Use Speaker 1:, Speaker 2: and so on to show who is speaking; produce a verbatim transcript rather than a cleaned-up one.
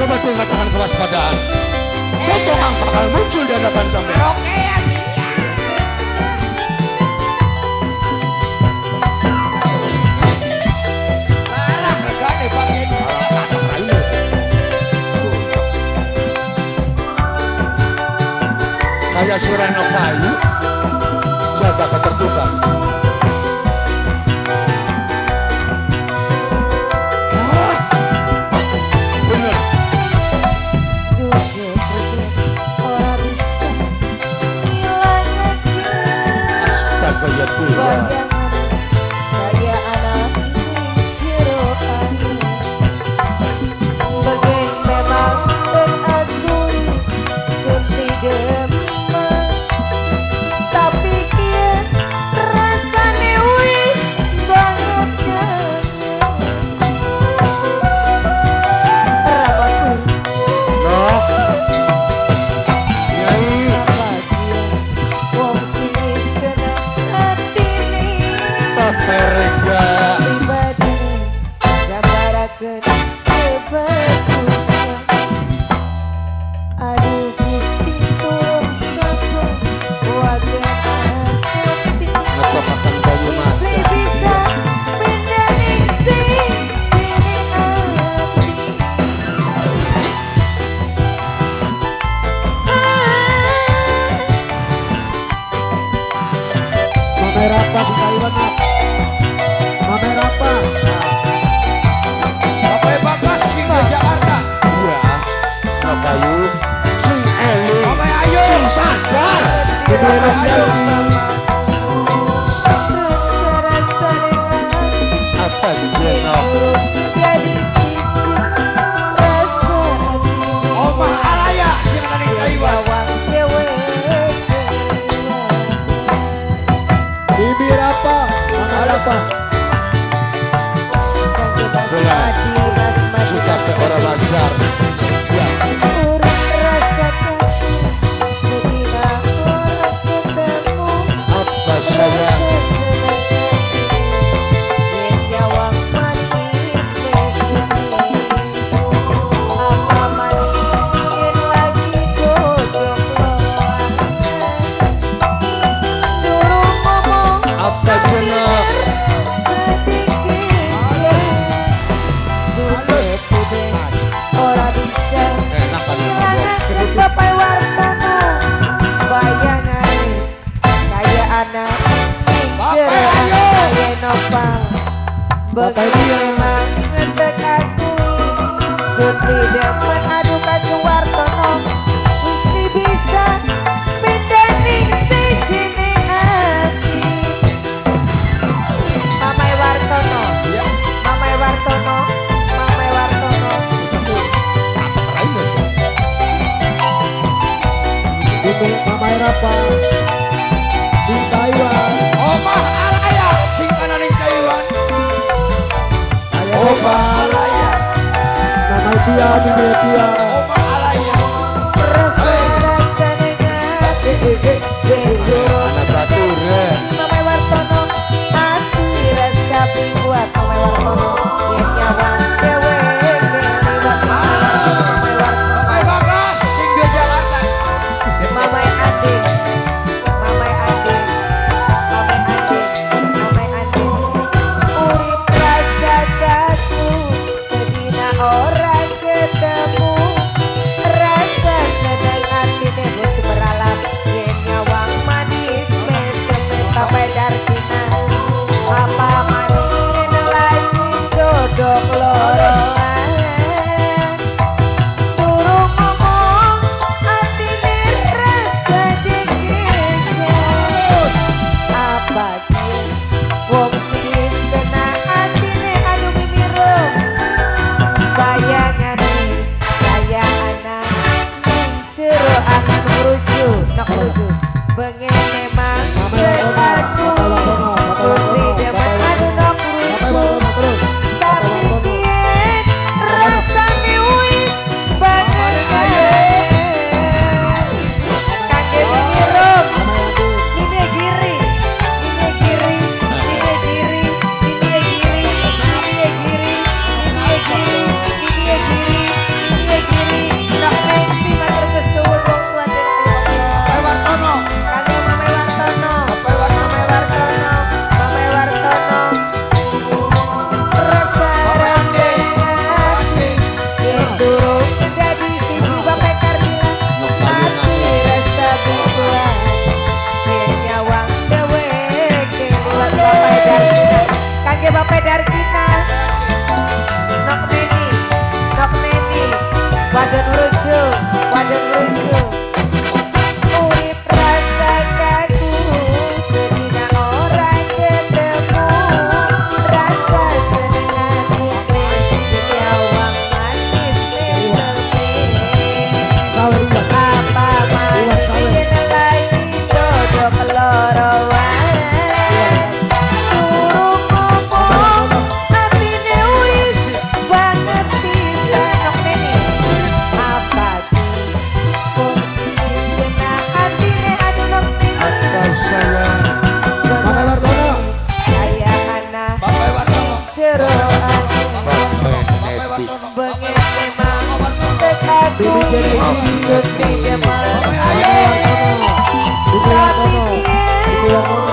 Speaker 1: Coba tingkatkan kewaspadaan. Sokongan bakal muncul di hadapan sampai.
Speaker 2: Oke ya. Larang regane pakai ini.
Speaker 1: Kayak suara kayu, jaga ketertiban. Kaya tua
Speaker 3: kaya anak jeroan bagian memang beragui seperti demam tapi kia rasa newi banget rapaku
Speaker 1: no Nyai
Speaker 3: wong sinis kena
Speaker 1: Perega
Speaker 3: pribadi gambarakeun kebagusan aduh gusti tulung sabar wadah hati
Speaker 1: ngecopakan kayu mata
Speaker 3: istri bisa pindah ningsi sini hati
Speaker 4: Mamai Rapa si Taiwan nak. Mamai Rapa.
Speaker 2: Bapak Bagas sing ke Jakarta.
Speaker 1: iya no kayu sing eling
Speaker 2: Bapak ayo.
Speaker 1: sing sadar
Speaker 4: Kebenaran Yanti.
Speaker 3: terus rasa dengan
Speaker 1: apa jenok
Speaker 3: jadi siji rasa hati
Speaker 2: Omah Alaya sing nang Taiwan.
Speaker 3: Wang dewe
Speaker 4: Bibi Rapa. Mamai Rapa.
Speaker 3: Mas Madi, Mas Madi,
Speaker 1: suka ke orang lancar ya
Speaker 3: urut rasa kaki sedina orang ketemu
Speaker 1: apa sayang
Speaker 3: yen jawab manis mesemi apa manis yen lagi godok loan durung ngomong
Speaker 1: apa jenok
Speaker 3: ora bisa
Speaker 1: enak kan
Speaker 3: ngilangakeun bapak wartana bayangan kaya anak
Speaker 2: Bapak, ayo.
Speaker 3: kaya nopal
Speaker 4: Bapak,
Speaker 3: begitu
Speaker 4: iya.
Speaker 3: memang ngetek aku Sutri demen adu ka Suwartono Gusti bisa pindah ning siji ning ati Mamai Wartono Mamai Wartono Mamai Wartono
Speaker 4: Bibi Mamai Rapa. Si Taiwan.
Speaker 2: Omah Alaya sing ana ning Taiwan.
Speaker 4: Ayah
Speaker 2: Omah
Speaker 4: Rapa.
Speaker 2: Alaya.
Speaker 4: Mamai Tia, Bibi Tia.
Speaker 2: Omah Alaya.
Speaker 3: Rasa-rasa dengan
Speaker 1: anak bature
Speaker 3: Mamai Wartono hati rasa buat Mamai Wartono yen nyawang dewe keliwat Mamai Wartono
Speaker 2: Bapak Bagas sing ke Jakarta.
Speaker 3: Mamai Ade Mamai Ade Mamai Ade Mamai Ade urip rasa kaku sedina ora ketemu rasa seneng hati nego semeralam yen nyawang manis mesem bapak darkina apa maning lagi dodok loroan turung ngomong atine rasa dikejar apa dia wong sinis kena atine adu mimirum bayangane kaya anak ning jero anak meruju nok meruju bengen memang beradu Sutri demen adu nok
Speaker 4: Mamai
Speaker 3: meruju
Speaker 4: Wartono terus.
Speaker 3: tapi dia memang tekaku maksud pinjaman
Speaker 4: Ayo.
Speaker 3: tapi dia